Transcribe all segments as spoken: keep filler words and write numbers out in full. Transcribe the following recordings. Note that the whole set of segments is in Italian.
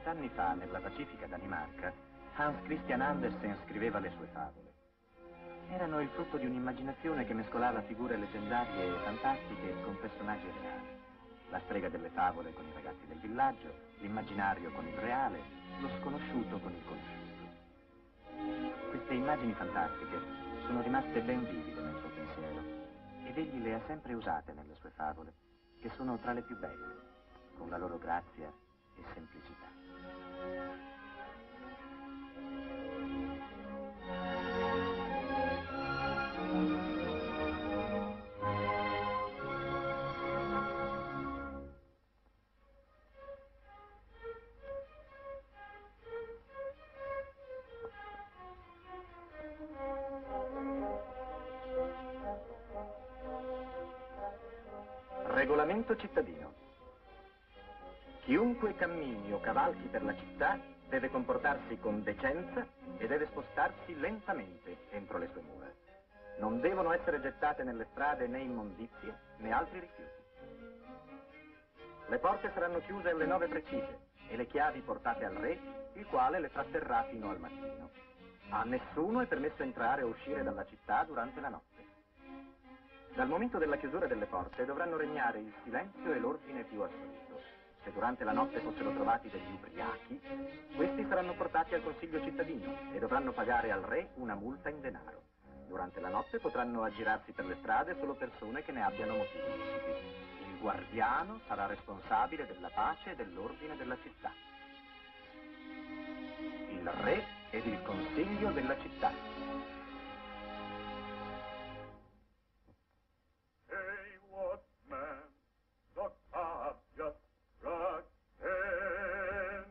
Cent'anni fa, nella pacifica Danimarca, Hans Christian Andersen scriveva le sue favole. Erano il frutto di un'immaginazione che mescolava figure leggendarie e fantastiche con personaggi reali. La strega delle favole con i ragazzi del villaggio, l'immaginario con il reale, lo sconosciuto con il conosciuto. Queste immagini fantastiche sono rimaste ben vivide nel suo pensiero ed egli le ha sempre usate nelle sue favole, che sono tra le più belle, con la loro grazia e semplicità. Regolamento cittadino. Chiunque cammini o cavalchi per la città deve comportarsi con decenza e deve spostarsi lentamente entro le sue mura. Non devono essere gettate nelle strade né immondizie né altri rifiuti. Le porte saranno chiuse alle nove precise e le chiavi portate al re, il quale le tratterrà fino al mattino. A nessuno è permesso entrare o uscire dalla città durante la notte. Dal momento della chiusura delle porte dovranno regnare il silenzio e l'ordine più assoluto. Se durante la notte fossero trovati degli ubriachi, questi saranno portati al consiglio cittadino e dovranno pagare al re una multa in denaro. Durante la notte potranno aggirarsi per le strade solo persone che ne abbiano motivi leciti. Il guardiano sarà responsabile della pace e dell'ordine della città. Il re ed il consiglio della città. Hey, what man, the cab just struck in.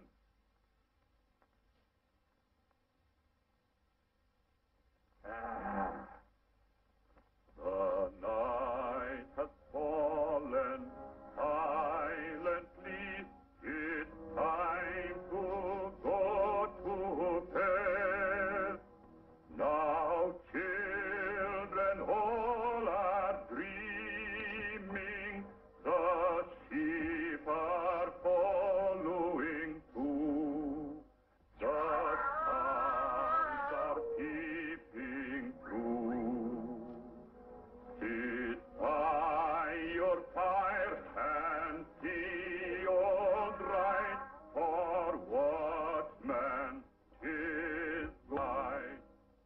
Ah. The night has fallen silently. It's time to go to bed. Now, children, all are dreaming. The sheep are following too. The stars are peeping through. Sit by your fire and see all right, for watchman is right.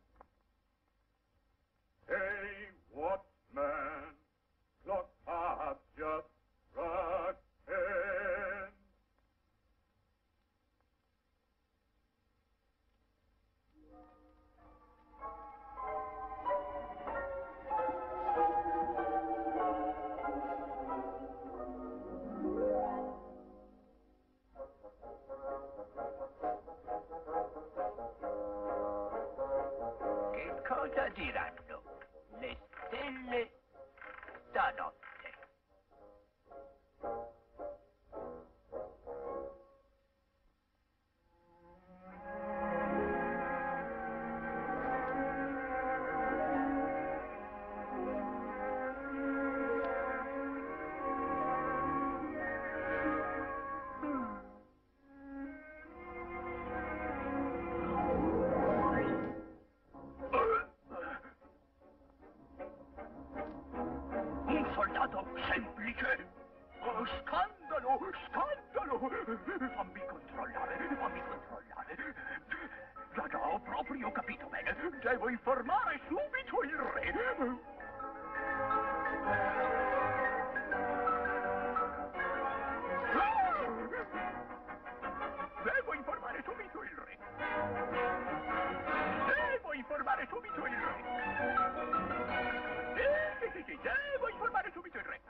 Hey, watchman, clock has just struck ten. Che cosa diranno le stelle stanotte? Semplice! Oh, scandalo! Scandalo! Fammi controllare, fammi controllare. Già, già, ho proprio capito bene. Devo informare subito il re. Devo informare subito il re. Devo informare subito il re. Sì, sì, sì, sì, devo informare subito il re.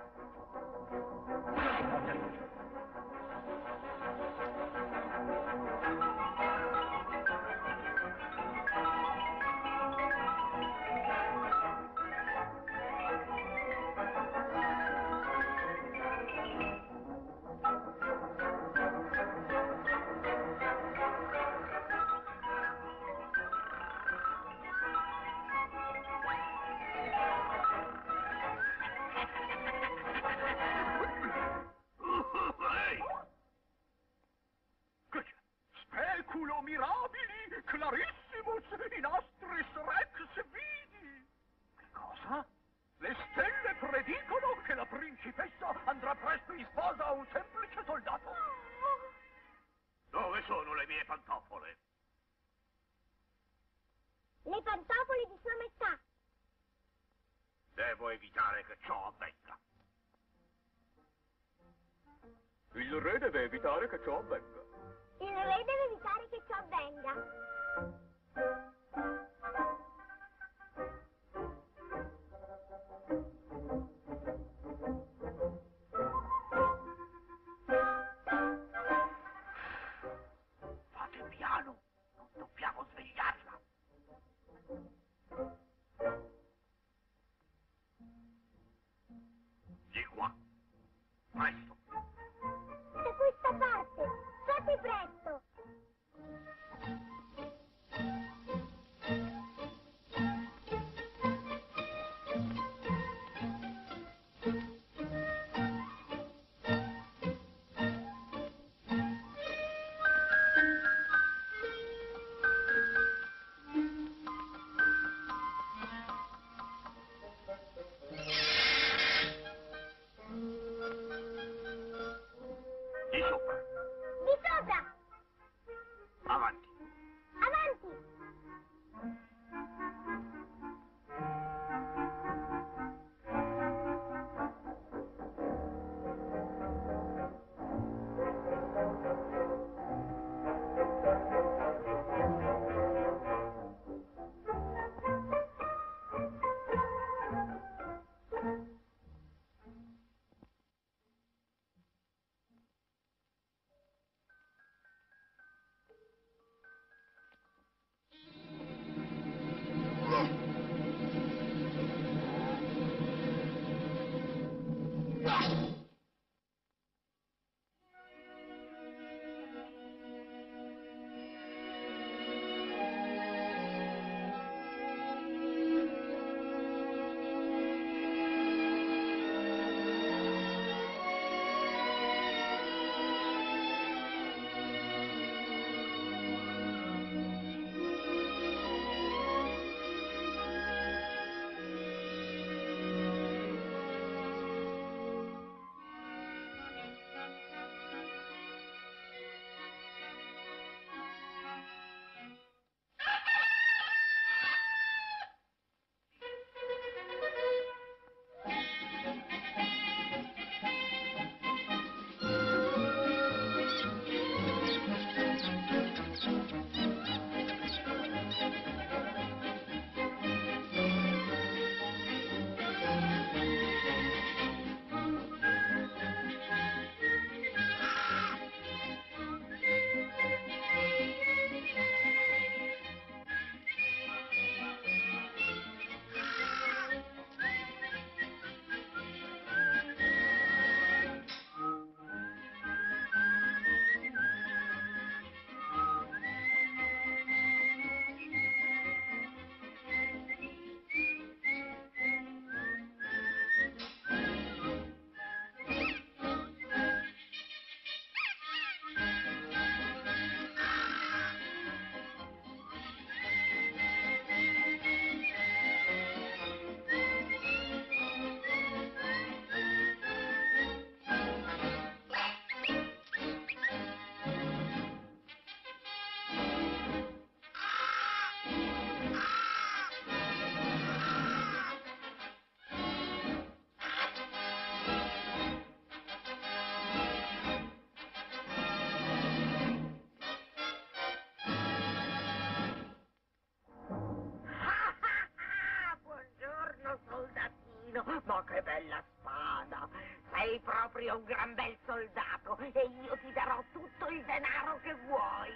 clarissimus in astris rex vidi. Che cosa? Le stelle predicono che la principessa andrà presto in sposa a un semplice soldato. Dove sono le mie pantofole? Le pantofole di sua metà. Devo evitare che ciò avvenga. Il re deve evitare che ciò avvenga. Il re deve evitare che ciò avvenga. Fate piano, non dobbiamo svegliarla. Di qua, presto. Da questa parte, fate presto. Di sopra, Di sopra, avanti. avanti. Ma che bella spada! Sei proprio un gran bel soldato e io ti darò tutto il denaro che vuoi.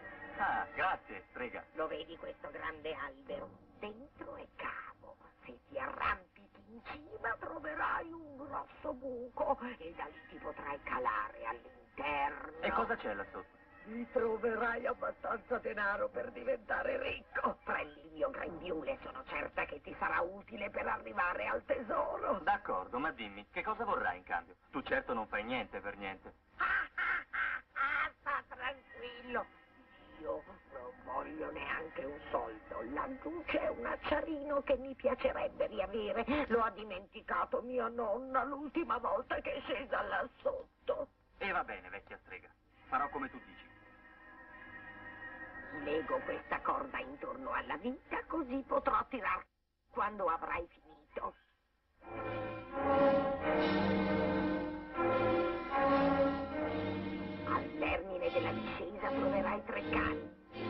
Ah, grazie, prega. Lo vedi questo grande albero? Dentro è cavo. Se ti arrampichi in cima troverai un grosso buco e da lì ti potrai calare all'interno. E cosa c'è là sotto? Mi troverai abbastanza denaro per diventare ricco. Prendi il mio grembiule, sono certa che ti sarà utile per arrivare al tesoro. D'accordo, ma dimmi, che cosa vorrai in cambio? Tu certo non fai niente per niente. Ah, ah, ah, ah, sta tranquillo. Io non voglio voglio neanche un soldo. Laggiù c'è un acciarino che mi piacerebbe riavere. Lo ha dimenticato mia nonna l'ultima volta che è scesa là sotto. E va bene, vecchia strega. Farò come tu dici. Lego questa corda intorno alla vita, così potrò tirar quando avrai finito. Al termine della discesa troverai tre cani.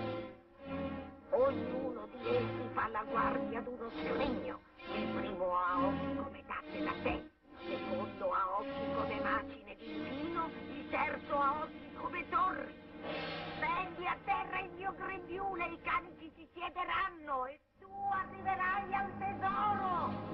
Ognuno di essi fa la guardia ad uno scrigno. Il primo ha occhi come tasse da tè, il secondo ha occhi come macine di vino, il terzo ha occhi come torri. Stendi a terra il mio grembiule, i cani ci si siederanno e tu arriverai al tesoro.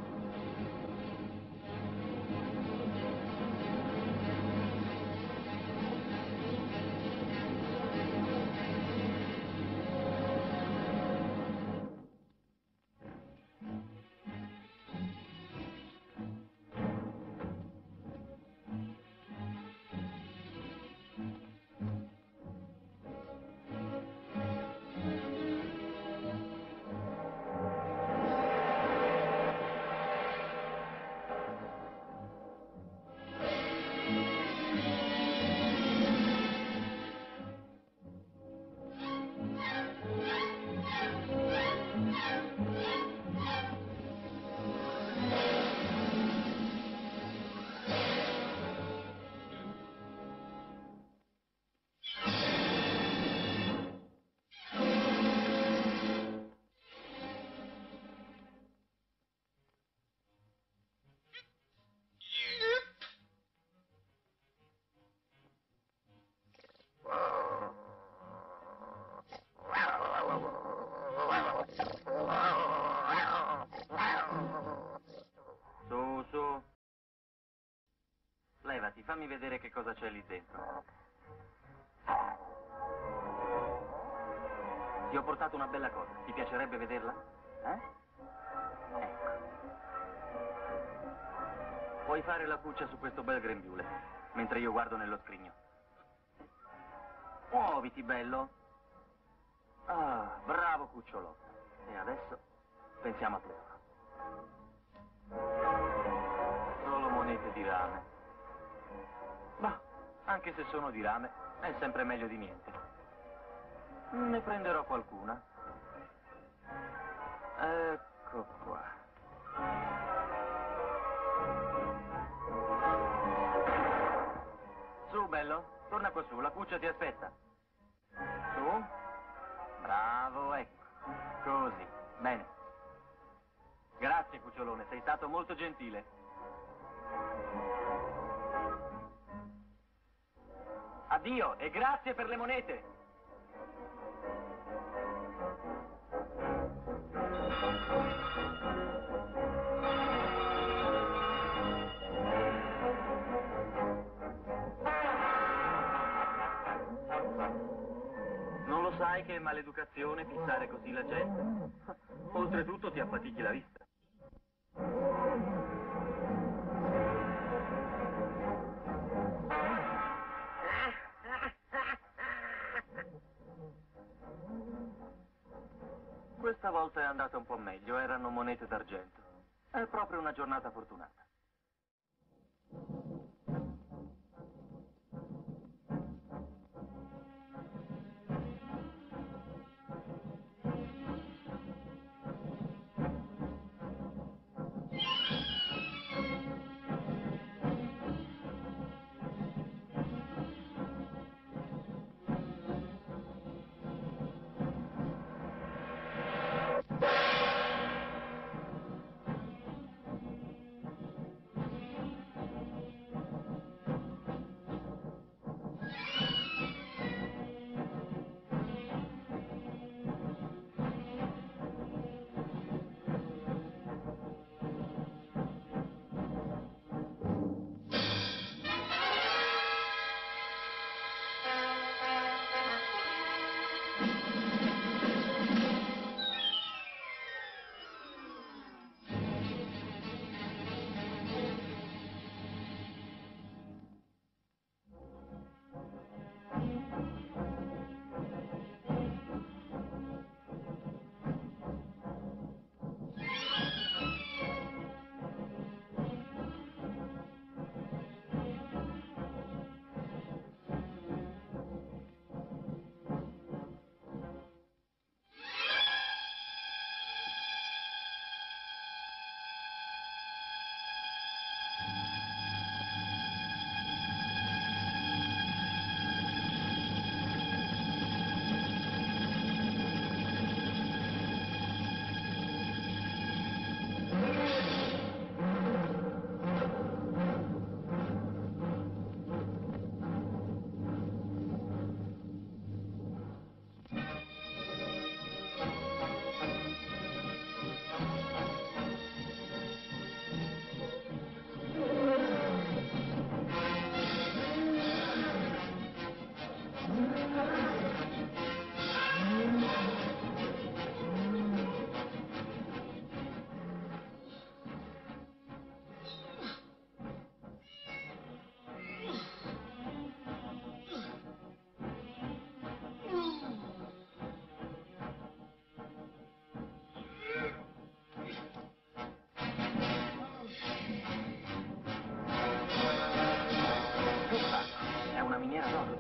Su, su. Levati, fammi vedere che cosa c'è lì dentro. Ti ho portato una bella cosa. Ti piacerebbe vederla? Eh? Ecco. Puoi fare la cuccia su questo bel grembiule, mentre io guardo nello scrigno. Muoviti, bello. Ah, bravo cucciolotto. E adesso pensiamo al tesoro. Solo monete di rame. Ma, anche se sono di rame, è sempre meglio di niente. Ne prenderò qualcuna. Ecco qua. Su, bello, torna qua su, la cuccia ti aspetta. Su. Bravo, ecco. Così, bene. Grazie, cucciolone, sei stato molto gentile. Addio e grazie per le monete. Non lo sai che è maleducazione fissare così la gente? Oltretutto ti affatichi la vista. Questa volta è andata un po' meglio, erano monete d'argento. È proprio una giornata fortunata. miniera d'oro.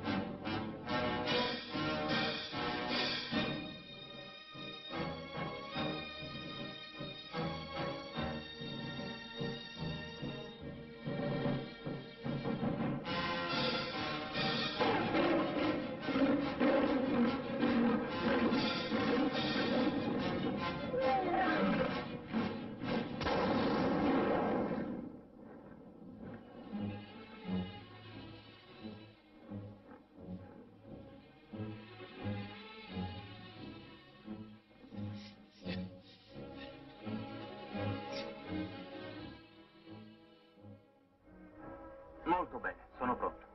Molto bene, sono pronto.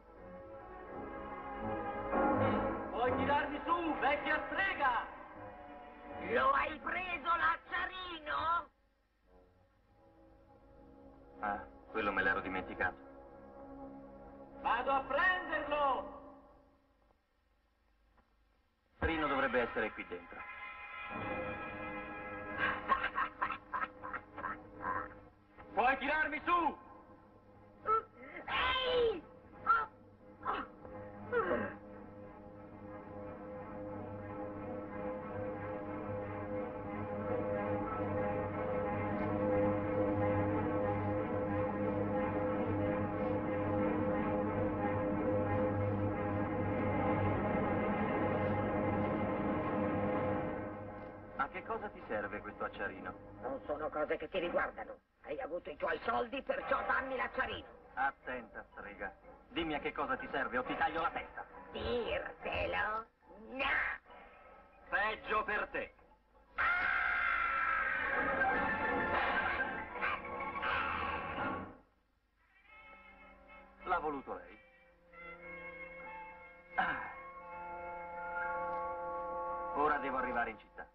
Vuoi tirarmi su, vecchia strega? Lo hai preso l'acciarino? Ah, quello me l'ero dimenticato. Vado a prenderlo! Rino dovrebbe essere qui dentro. Puoi tirarmi su! Ehi! Oh, oh. A che cosa ti serve questo acciarino? Non sono cose che ti riguardano. Hai avuto i tuoi soldi, perciò dammi l'acciarino. Attenta, strega. Dimmi a che cosa ti serve o ti taglio la testa. Dirtelo? No! Peggio per te. L'ha voluto lei. Ah. Ora devo arrivare in città.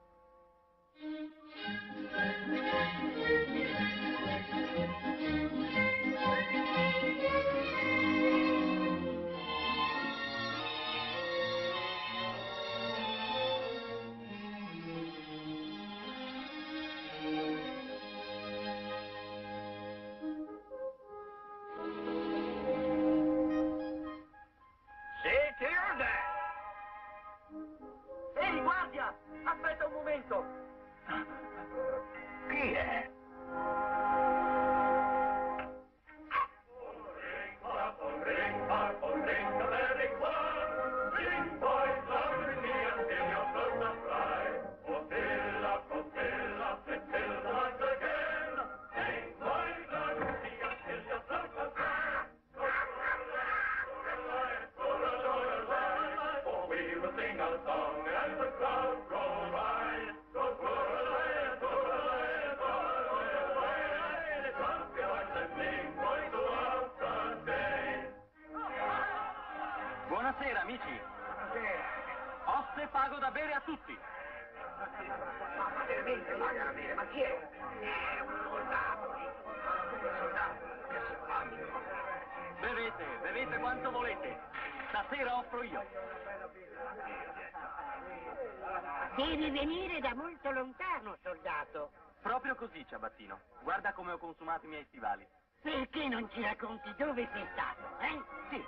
Ehi, guardia! Aspetta un momento! Chi è? Buonasera, amici. Osse pago da bere a tutti. Ma veramente paga da bere, ma chi è? È un soldato, un soldato, che simpatico. Bevete, bevete quanto volete. Stasera offro io. Devi venire da molto lontano, soldato. Proprio così, ciabattino. Guarda come ho consumato i miei stivali. Perché non ci racconti dove sei stato, eh? Sì.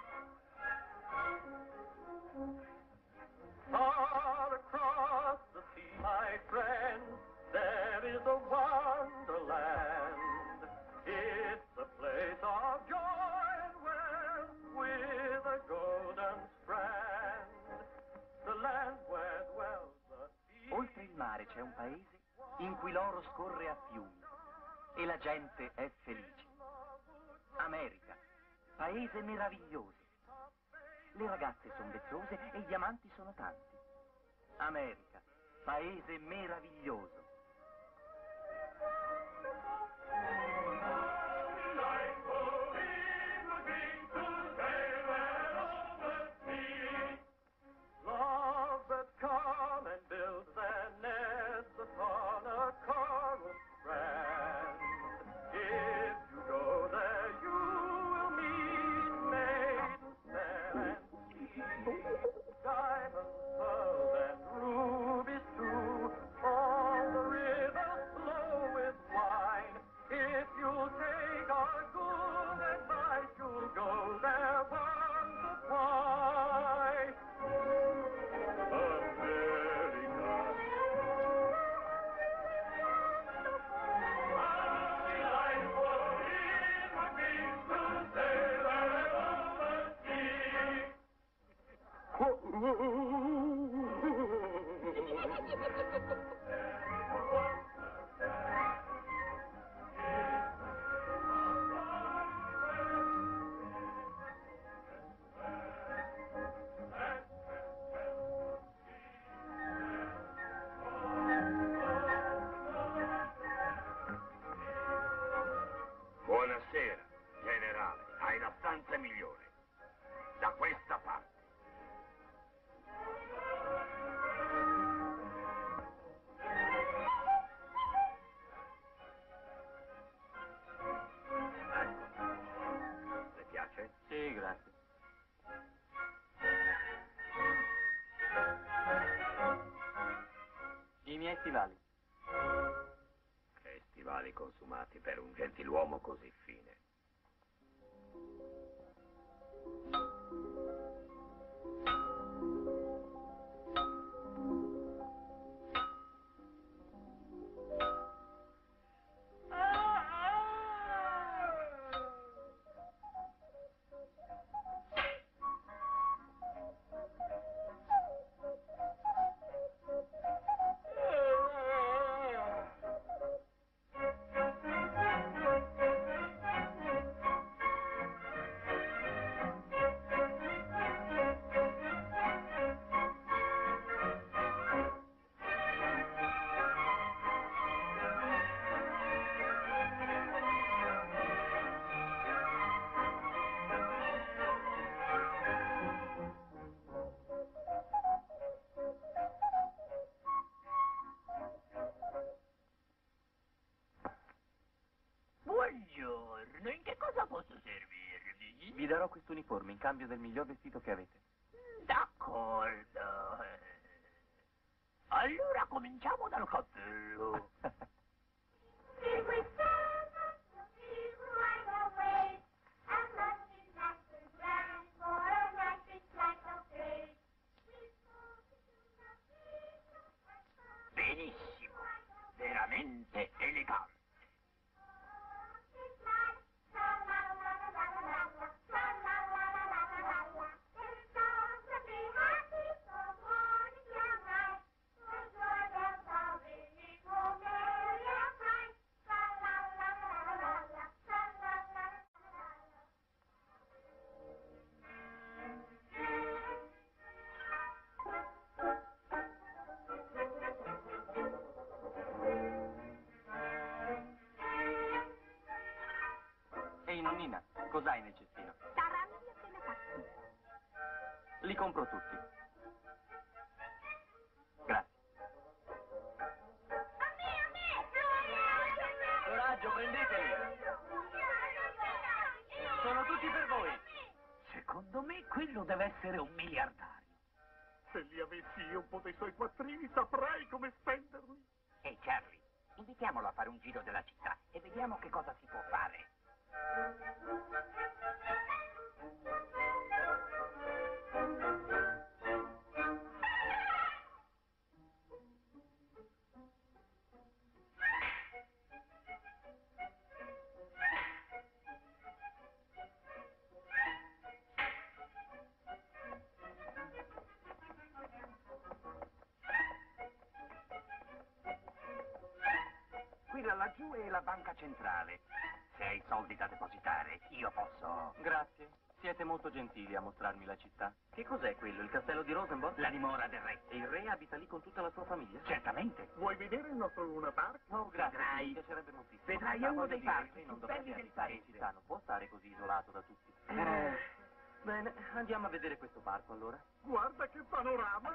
All across the sea, my friend, there is a wonderland. It's a place of joy and wealth with a golden strand. The land where dwells the sea. Oltre il mare c'è un paese in cui l'oro scorre a fiumi e la gente è felice. America, paese meraviglioso. Le ragazze sono vezzose e i diamanti sono tanti. America, paese meraviglioso. Lovebirds come and build their nests upon a coral strand. If you go there, you will meet maidens fair and sweet. Diamonds, pearls, and rubies too. All the rivers flow with wine. If Buonasera, generale. Hai la stanza migliore. Da questa parte. Le piace? Sì, grazie. I miei stivali. E stivali consumati per un gentiluomo così fine. Buongiorno, in che cosa posso servirvi? Vi darò questo uniforme in cambio del miglior vestito che avete. D'accordo. Allora cominciamo dal cappello. Benissimo, veramente elegante. Ehi, nonnina, cos'hai nel cestino? Saranno appena fatti. Li compro tutti. Grazie. Coraggio, prendeteli! Sono tutti per voi! Secondo me quello deve essere un miliardario. Se li avessi io un po' dei suoi quattrini, saprei come spenderli. Ehi Charlie, invitiamolo a fare un giro della città e vediamo che cosa si può fare. Qui là laggiù è la banca centrale. Se hai soldi da depositare, io posso... Grazie. Siete molto gentili a mostrarmi la città. Che cos'è quello? Il castello di Rosenborg? La dimora del re. E il re abita lì con tutta la sua famiglia? Certamente. Vuoi vedere il nostro Luna Park? Oh, grazie, Vedrai. mi piacerebbe moltissimo. Vedrai, è Ma uno voglio dei dire, parchi il re più non belli dovrebbe del abitare in paese. città, non può stare così isolato da tutti. Eh. Bene, andiamo a vedere questo parco allora. Guarda che panorama!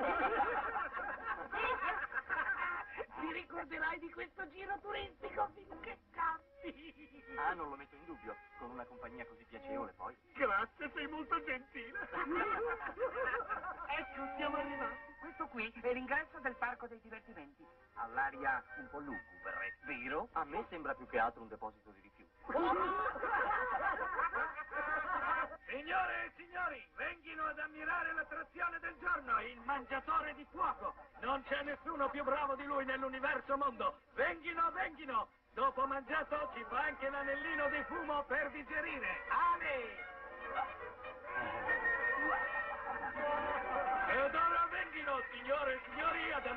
Ti ricorderai di questo giro turistico finché campi. Ah, non lo metto in dubbio. Con una compagnia così piacevole, poi. Grazie, sei molto gentile. Ecco, siamo arrivati. Questo qui è l'ingresso del parco dei divertimenti. All'aria un po' lugubre, vero? A me sembra più che altro un deposito di rifiuti. Signore e signori, venghino ad ammirare l'attrazione del giorno, il mangiatore di fuoco. Non c'è nessuno più bravo di lui nell'universo mondo. Venghino, venghino. Dopo mangiato ci fa anche l'anellino di fumo per digerire. Ale!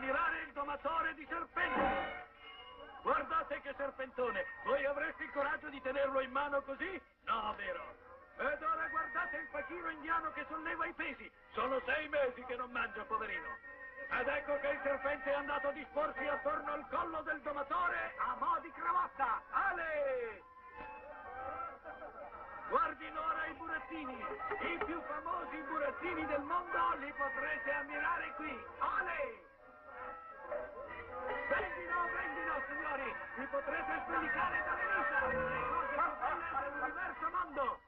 ammirare il domatore di serpenti. Guardate che serpentone! Voi avreste il coraggio di tenerlo in mano così? No, vero? Ed ora guardate il facchino indiano che solleva i pesi. Sono sei mesi che non mangia, poverino. Ed ecco che il serpente è andato a disporsi attorno al collo del domatore a mo' di cravatta. Ale! Guardino ora i burattini. I più famosi burattini del mondo li potrete ammirare qui. Ale! Vendino, vendino, signori! Vi potrete spellicare dalle risa! Le cose più belle dell'universo mondo!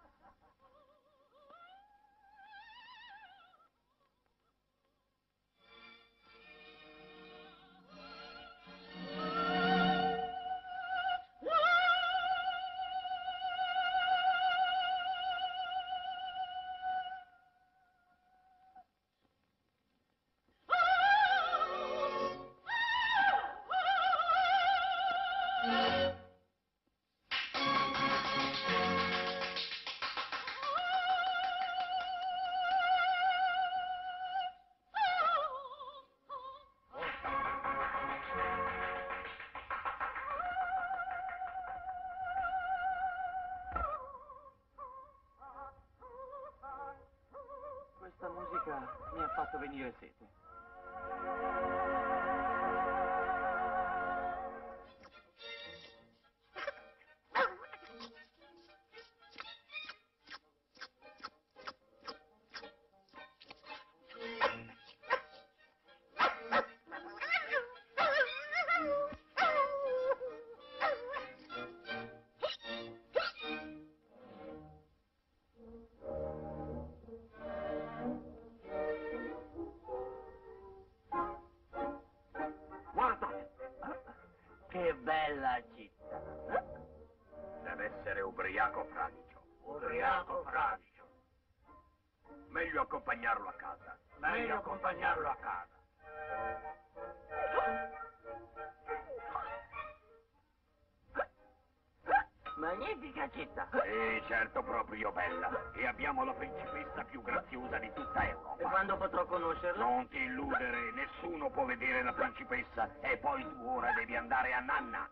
Questa musica mi ha fatto venire sete. Che bella città! Deve essere ubriaco fradicio. Ubriaco fradicio. Meglio accompagnarlo a casa. Meglio accompagnarlo a casa. Magnifica città. Sì, certo, proprio bella. E abbiamo la principessa più graziosa di tutta Europa. E quando potrò conoscerla? Non ti illudere, nessuno può vedere la principessa. E poi tu ora devi andare a nanna.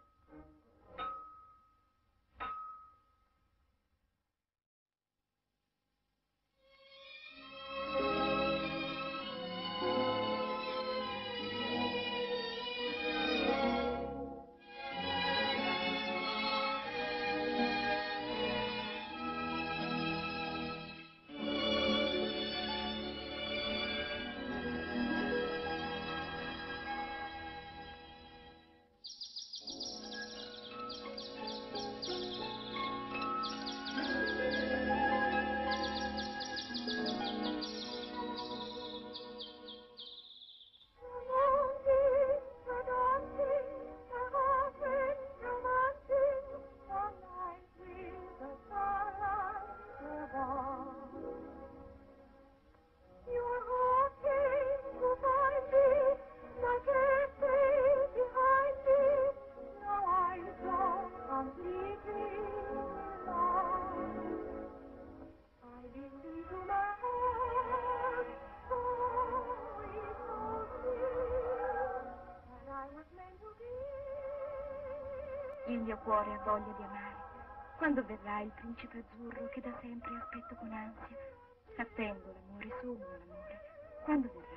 Il mio cuore ha voglia di amare. Quando verrà il principe azzurro che da sempre aspetto con ansia? Attendo l'amore, sogno l'amore. Quando verrà?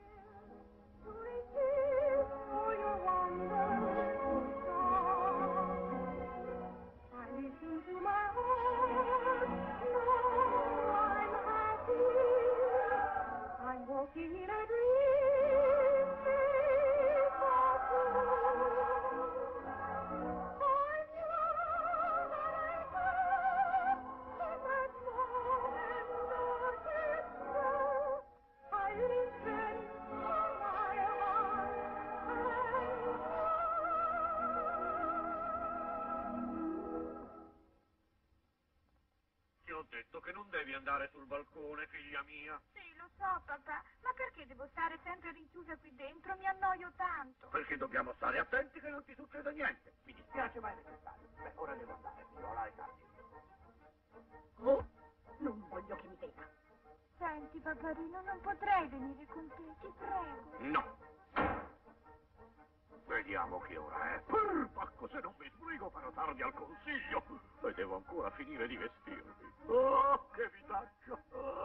I'm walking in a dream, Ti ho detto che non devi andare sul balcone, figlia mia. Sì, lo so, papà, ma perché devo stare sempre rinchiusa qui dentro? Mi annoio tanto. Perché dobbiamo stare attenti che non ti succeda niente. Mi dispiace, ma è necessario. Beh, ora devo andare, figliola, e tardi. Oh, non voglio che mi veda. Senti, paparino, non potrei venire con te, ti prego. No. Vediamo che ora è. Per pacco, se non mi sbrigo farò tardi al consiglio. E devo ancora finire di vestirmi. Oh, che vitaccia!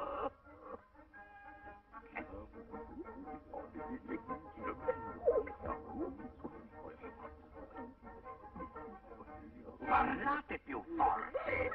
Parlate più forte.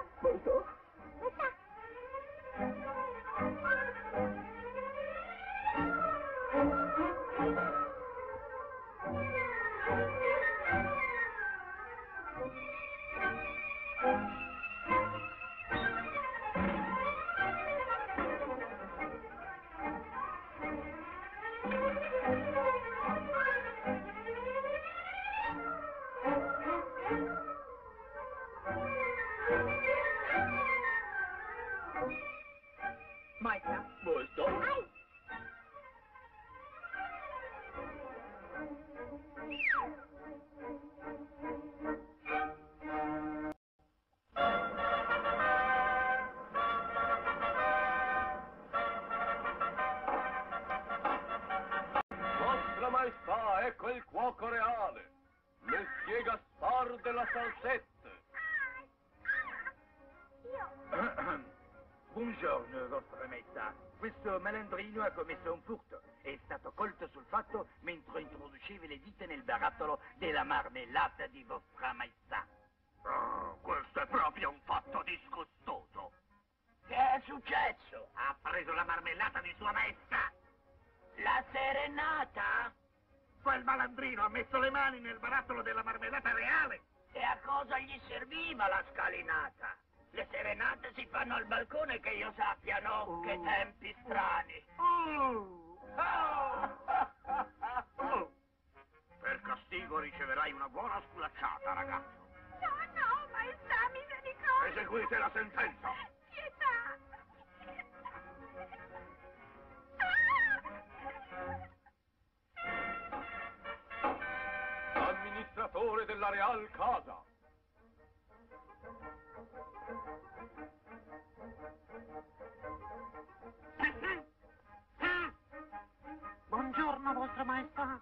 Maestra. Questo? Ai! Vostra Maestà, ecco il cuoco reale. Messie Gaspar della Salsette. Io... Buongiorno, Vostra Maestà. Questo malandrino ha commesso un furto. È stato colto sul fatto mentre introduceva le dita nel barattolo della marmellata di Vostra Maestà. Oh, questo è proprio un fatto disgustoso. Che è successo? Ha preso la marmellata di Sua Maestà. La serenata? Quel malandrino ha messo le mani nel barattolo della marmellata reale. E a cosa gli serviva la scalinata? Le serenate si fanno al balcone che io sappia, no? Oh. Che tempi strani. Oh. Oh! Oh. Per castigo riceverai una buona sculacciata, ragazzo. No, no, maestà, misericordia! Eseguite la sentenza. Pietà! Amministratore della Real Casa. Buongiorno, Vostra Maestà.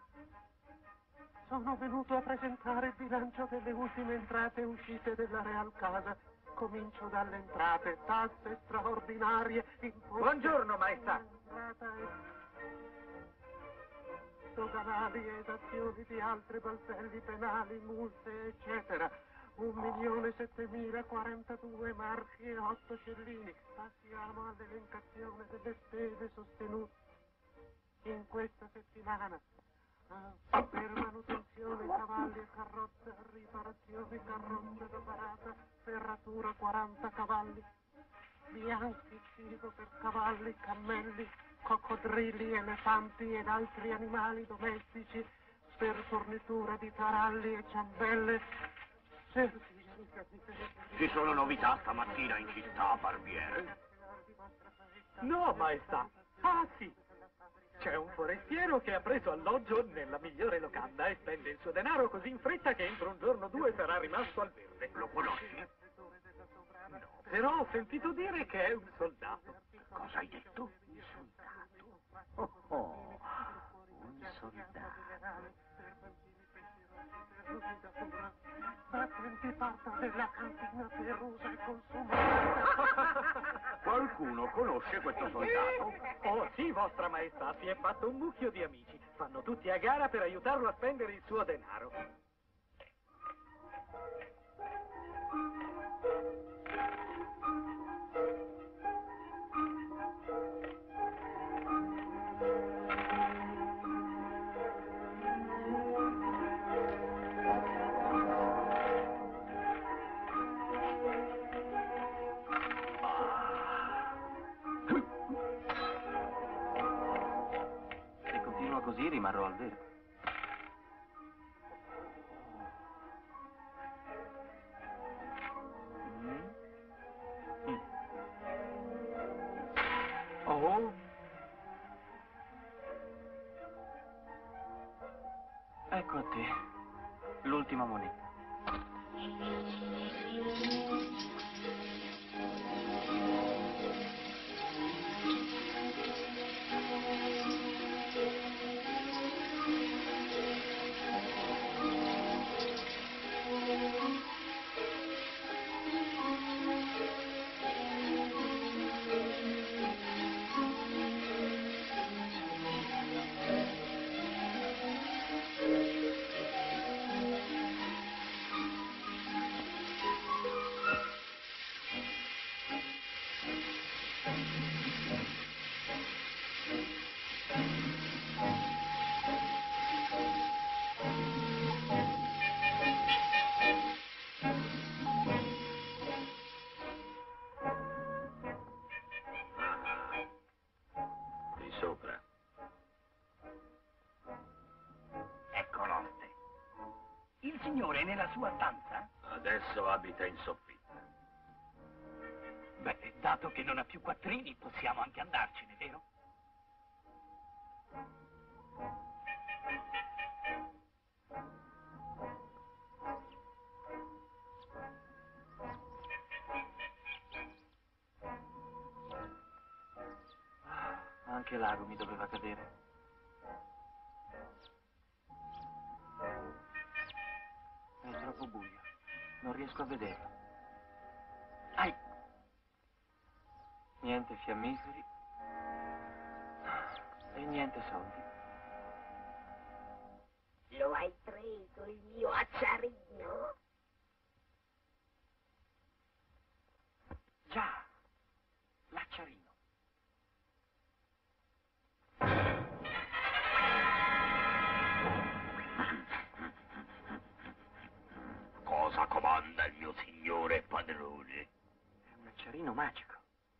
Sono venuto a presentare il bilancio delle ultime entrate e uscite della Real Casa. Comincio dalle entrate, tasse straordinarie, imposte... Buongiorno, Maestà. Entrata e... doganali ed azioni di altre balzelli penali, multe, eccetera. Un milione settemila quarantadue marchi e otto scellini. Passiamo all'elencazione delle spese sostenute in questa settimana. Ah, per manutenzione cavalli e carrozze, riparazioni carrozze da parata, ferratura quaranta cavalli, bianchi cibo per cavalli, cammelli, coccodrilli, elefanti ed altri animali domestici, per fornitura di taralli e ciambelle. Ci sono novità stamattina in città, barbiere? No, Maestà. Ah, sì. C'è un forestiero che ha preso alloggio nella migliore locanda e spende il suo denaro così in fretta che entro un giorno o due sarà rimasto al verde. Lo conosci? No, però ho sentito dire che è un soldato. Cosa hai detto? Un soldato? Oh, oh, un soldato. Battenti parta della cantina perusa e consumata. Qualcuno conosce questo soldato? Oh, sì, Vostra Maestà, si è fatto un mucchio di amici. Fanno tutti a gara per aiutarlo a spendere il suo denaro. Così rimarrò al verde. Mm. Mm. Oh. Ecco a te, l'ultima moneta. È nella sua stanza? Adesso abita in soffitta. Beh, dato che non ha più quattrini, possiamo anche andarcene, vero? Anche l'ago mi doveva cadere. È troppo buio. Non riesco a vederlo. Ai! Niente fiammiferi. E niente soldi. Lo hai preso il mio acciarino? Già! L'acciarino. Cosa comanda il mio signore padrone? È un acciarino magico.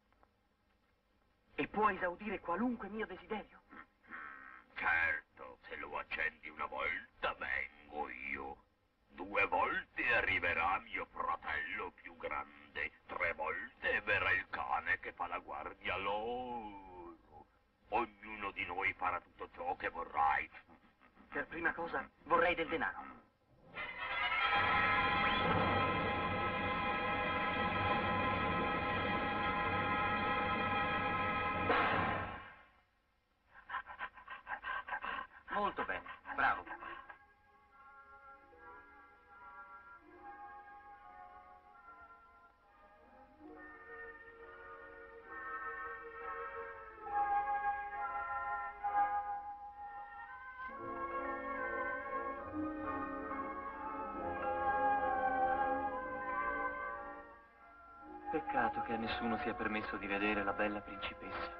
E può esaudire qualunque mio desiderio. Certo, se lo accendi una volta vengo io. Due volte arriverà mio fratello più grande. Tre volte verrà il cane che fa la guardia loro. Ognuno di noi farà tutto ciò che vorrai. Per prima cosa vorrei del denaro. Molto bene, bravo. Peccato che a nessuno sia permesso di vedere la bella principessa.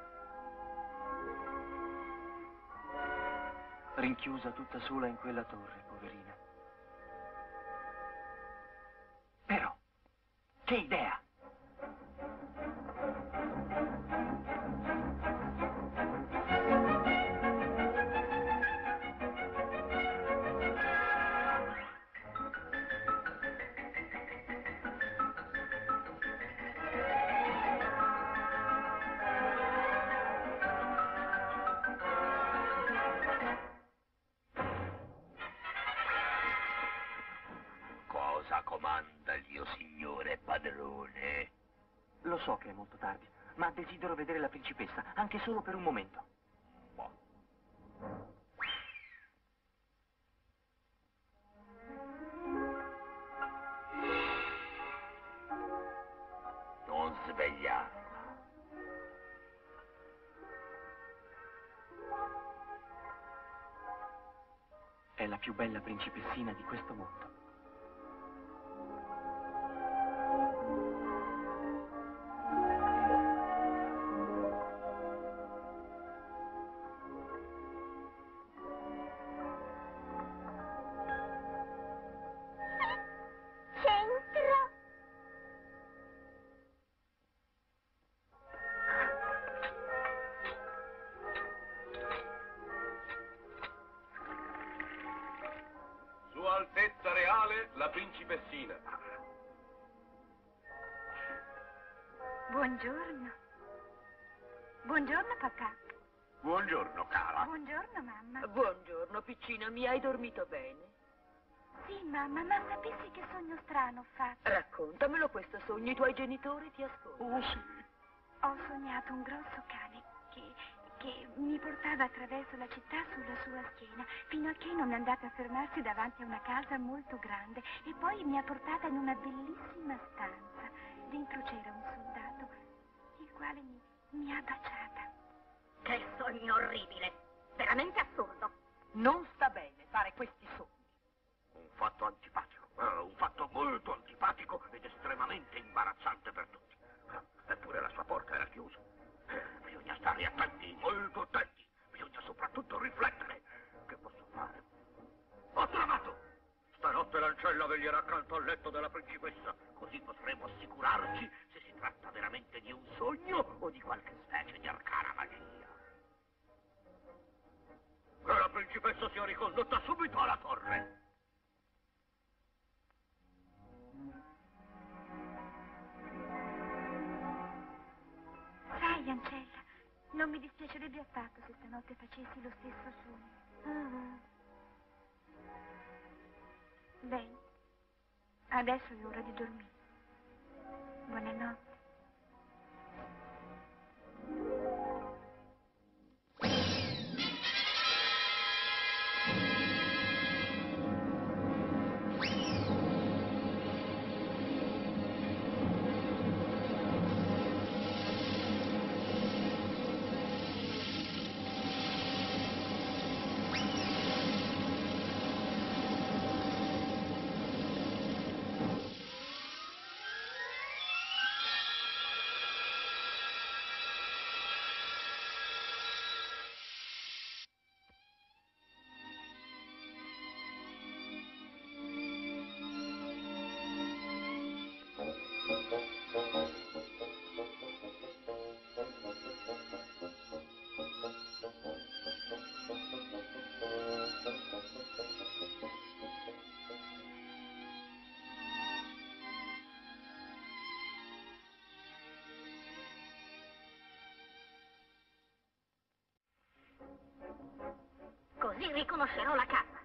Rinchiusa tutta sola in quella torre, poverina. Però, che idea! Cosa comanda il mio signore padrone? Lo so che è molto tardi, ma desidero vedere la principessa, anche solo per un momento. Boh. Non svegliarla. È la più bella principessina di questo mondo. Sua Altezza Reale, la principessina. Buongiorno. Buongiorno, papà. Buongiorno, cara. Buongiorno, mamma. Buongiorno, piccina mia, hai dormito bene? Sì, mamma, ma sapessi che sogno strano ho fatto? Raccontamelo questo sogno, i tuoi genitori ti ascoltano. Oh, sì. Ho sognato un grosso cane che, che mi portava attraverso la città sulla sua schiena, fino a che non è andato a fermarsi davanti a una casa molto grande e poi mi ha portata in una bellissima stanza. Dentro c'era un soldato, il quale mi, mi ha baciata. Che sogno orribile, veramente assurdo. Non sta bene fare questi sogni. Un fatto antipatico, eh, un fatto molto antipatico ed estremamente imbarazzante per tutti. Eppure la sua porta era chiusa. Eh, bisogna stare attenti, molto attenti. Bisogna soprattutto riflettere. Che posso fare? Ho tramato! Stanotte l'ancella veglierà accanto al letto della principessa, così potremo assicurarci se si tratta veramente di un sogno o di qualche specie di arcana magia. Che la principessa sia ricondotta subito alla torre. sai, Ancella, non mi dispiacerebbe affatto se stanotte facessi lo stesso sogno. Uh-huh. Bene, adesso è ora di dormire. Buonanotte. Così riconoscerò la casa.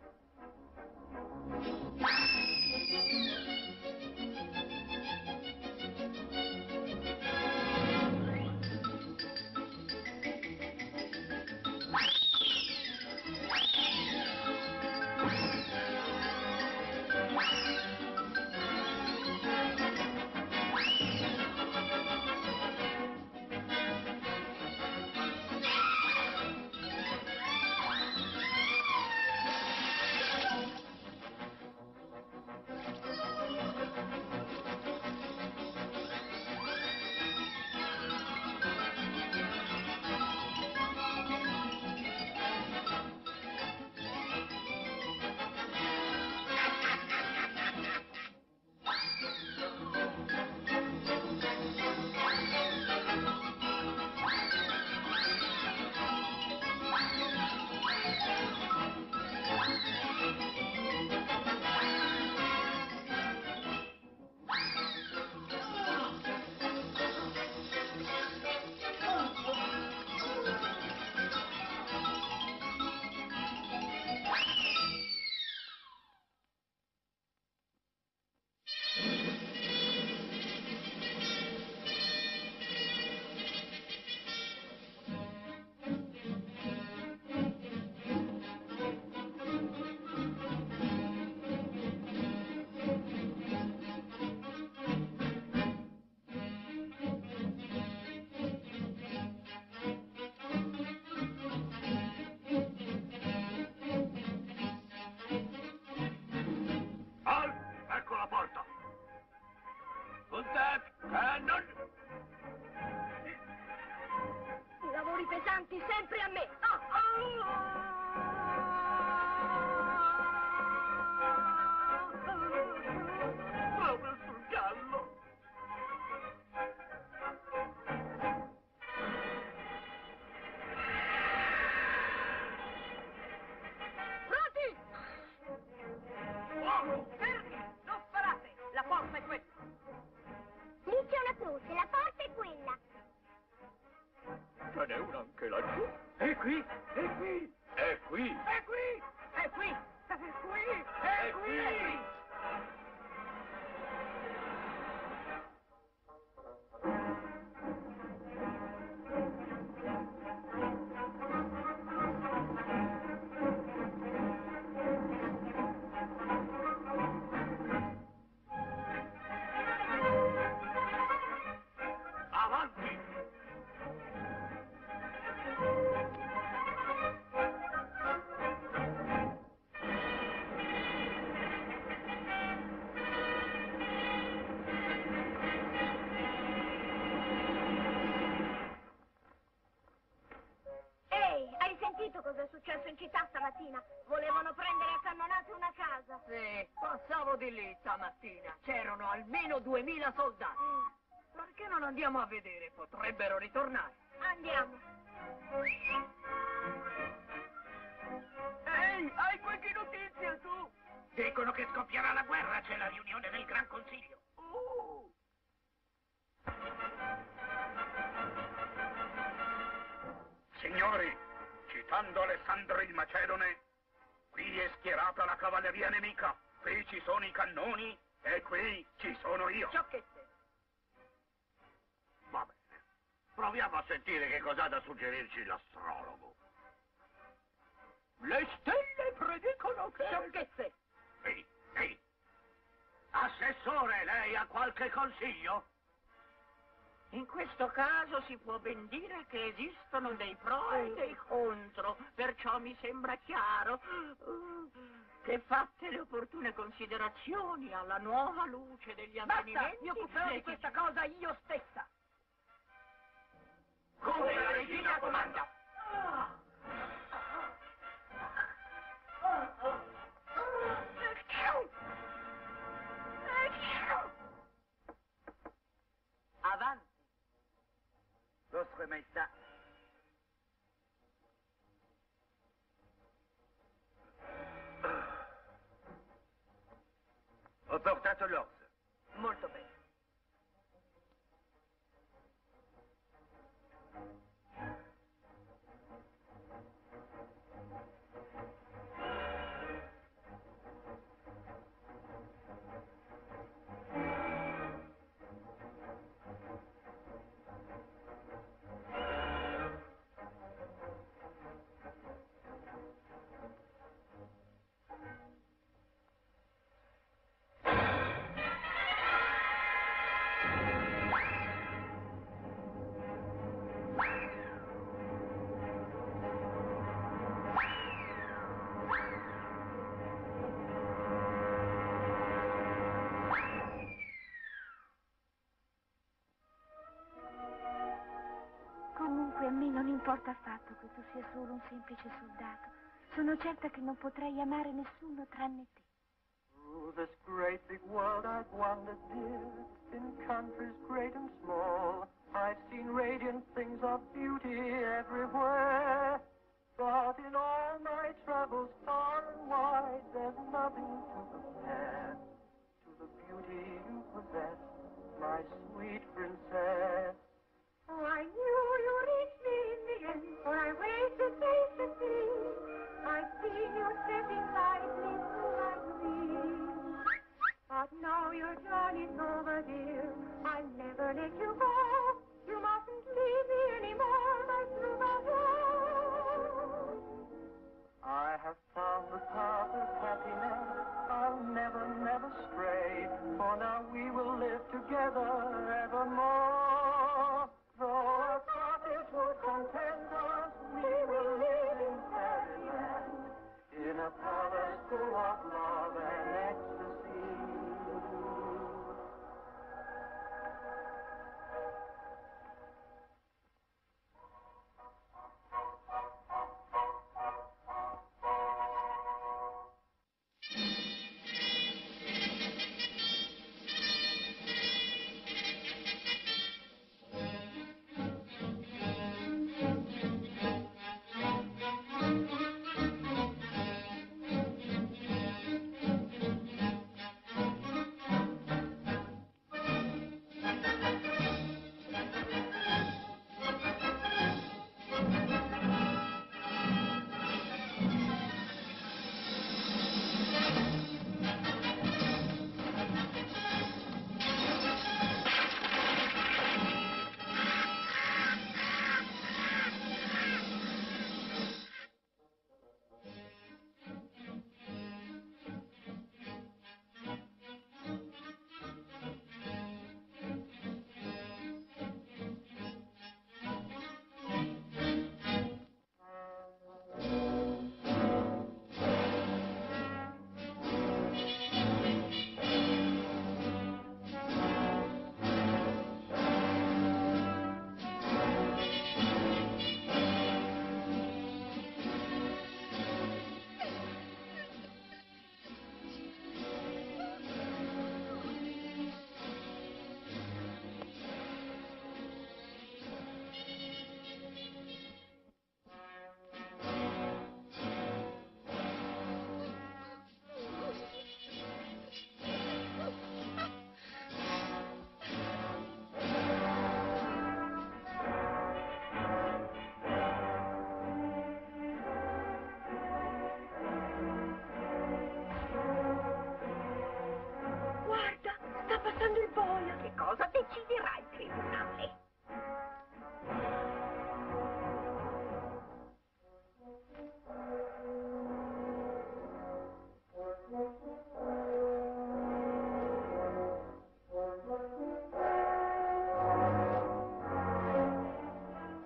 Pesanti sempre a me. Oh, oh. Proprio sul gallo. Pronti? Oh, fermi, non sparate. La porta è questa. Lì c'è una croce, la porta è quella. Ce n'è una anche laggiù. È qui, è qui, è qui, è qui, è qui, è qui, è qui, è qui. Avanti! Cosa è successo in città stamattina? Volevano prendere a cannonate una casa. Sì, passavo di lì stamattina. C'erano almeno duemila soldati. Mm. Perché non andiamo a vedere? Potrebbero ritornare. Andiamo. Ehi, hai qualche notizia tu? Dicono che scoppierà la guerra, c'è la riunione del Gran Consiglio. Uh. Signori, citando Alessandro il Macedone, qui è schierata la cavalleria nemica, qui ci sono i cannoni e qui ci sono io. Sciocchezze. Va bene. Proviamo a sentire che cosa ha da suggerirci l'astrologo. Le stelle predicono che... Sciocchezze. Ehi, ehi. Assessore, lei ha qualche consiglio? In questo caso si può ben dire che esistono dei pro e dei contro, perciò mi sembra chiaro uh, che fatte le opportune considerazioni alla nuova luce degli avvenimenti... Basta, mi occuperò di questa cosa io stessa. Come la regina comanda. Avanti. Vostre Maestà. Ho portato l'orso. Molto bene. Comunque a me non importa affatto che tu sia solo un semplice soldato. Sono certa che non potrei amare nessuno tranne te. Through this great big world I've wandered, dear, in countries great and small. I've seen radiant things of beauty everywhere. But in all my travels far and wide, there's nothing to compare to the beauty you possess, my sweet princess. Oh, I knew you reached me in the end, for I waited face to see. I've seen you stepping lightly through my dreams. But now your journey's over, dear. I'll never let you go. You mustn't leave me anymore, my true love. I have found the path of happiness. I'll never, never stray. For now we will live together evermore. Though our cottage would content us, we will live in fairyland, in a palace full of love and ecstasy.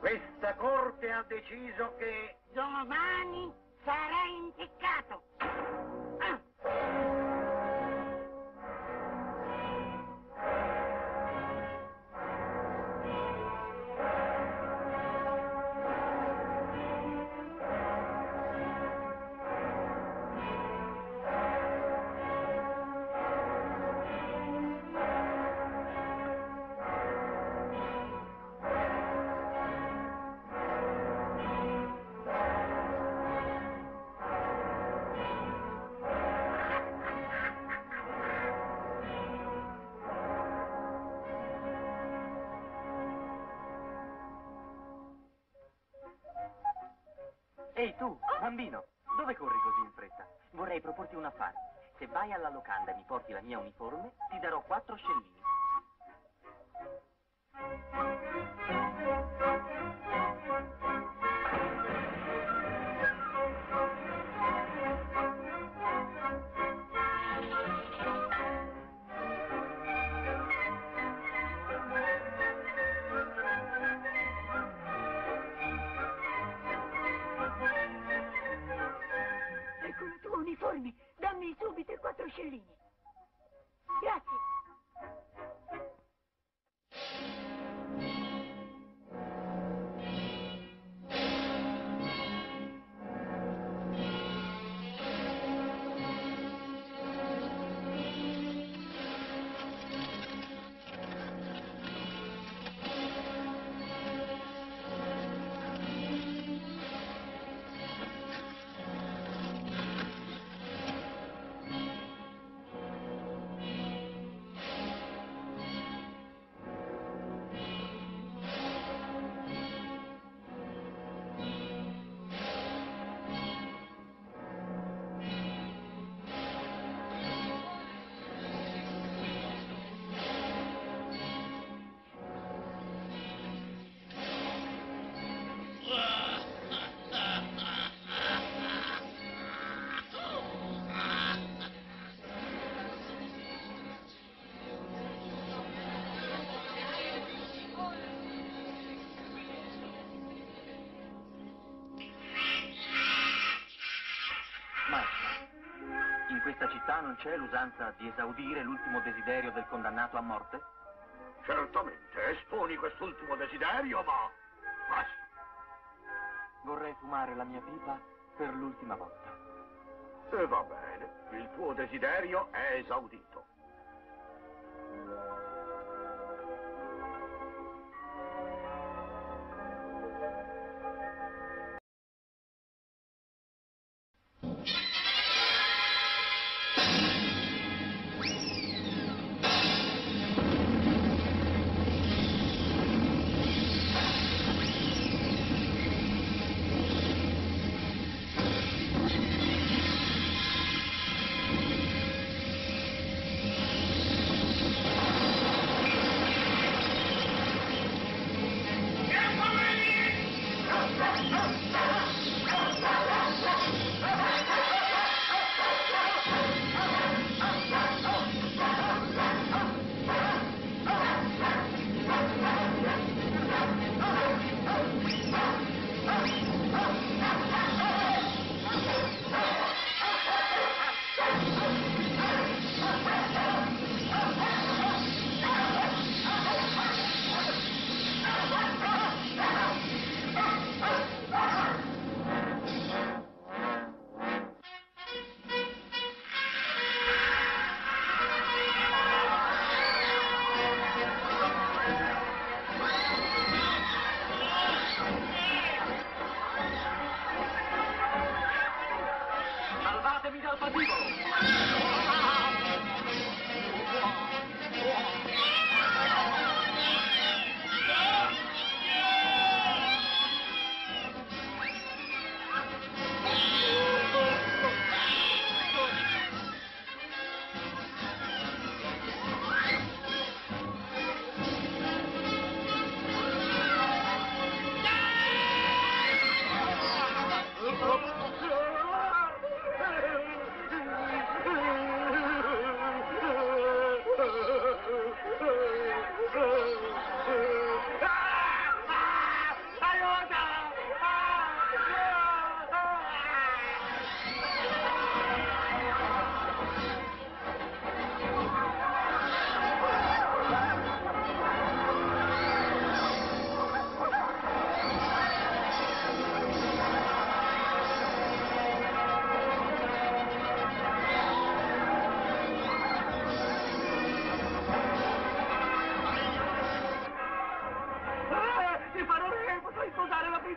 Questa corte ha deciso che... Domani sarai impiccato. Ah. Ehi tu, bambino, dove corri così in fretta? Vorrei proporti un affare. Se vai alla locanda e mi porti la mia uniforme, ti darò quattro scellini. Ecco la tua uniforme. Dammi subito i quattro scellini. Grazie. In questa città non c'è l'usanza di esaudire l'ultimo desiderio del condannato a morte? Certamente, esponi quest'ultimo desiderio, ma... Basta. Vorrei fumare la mia pipa per l'ultima volta. E va bene, il tuo desiderio è esaudito.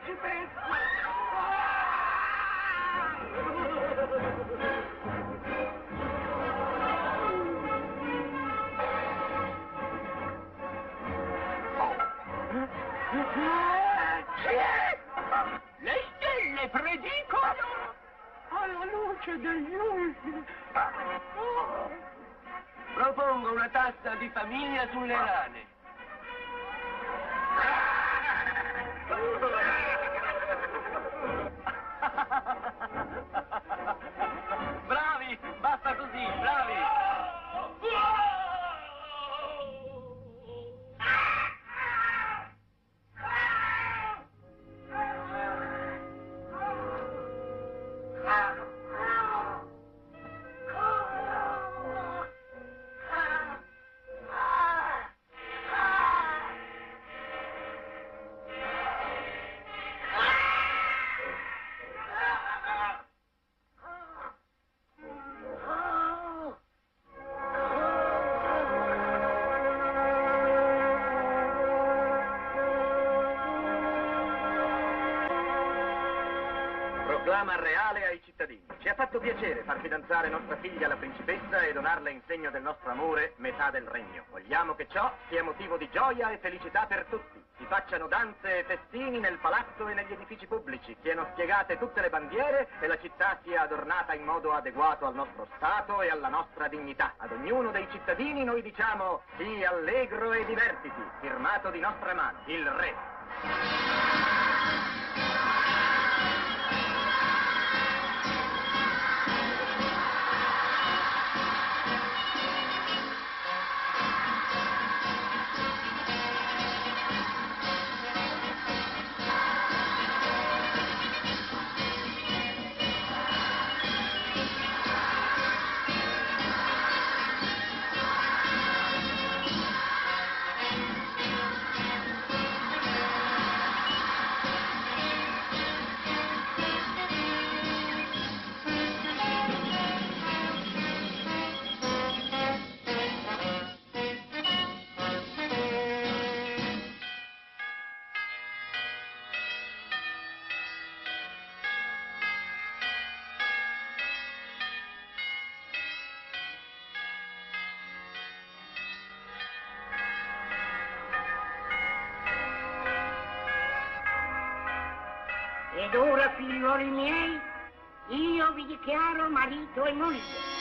principessa! Chi è? Le stelle predicono alla luce degli ultimi. Propongo una tassa di famiglia sulle rane. Bravi, basta così, bravi. Proclama reale ai cittadini. Ci ha fatto piacere far fidanzare nostra figlia alla principessa e donarle in segno del nostro amore metà del regno. Vogliamo che ciò sia motivo di gioia e felicità per tutti. Si facciano danze e festini nel palazzo e negli edifici pubblici, siano spiegate tutte le bandiere e la città sia adornata in modo adeguato al nostro stato e alla nostra dignità. Ad ognuno dei cittadini noi diciamo: sii allegro e divertiti, firmato di nostra mano, il re. Ed ora, figliuoli miei, io vi dichiaro marito e moglie.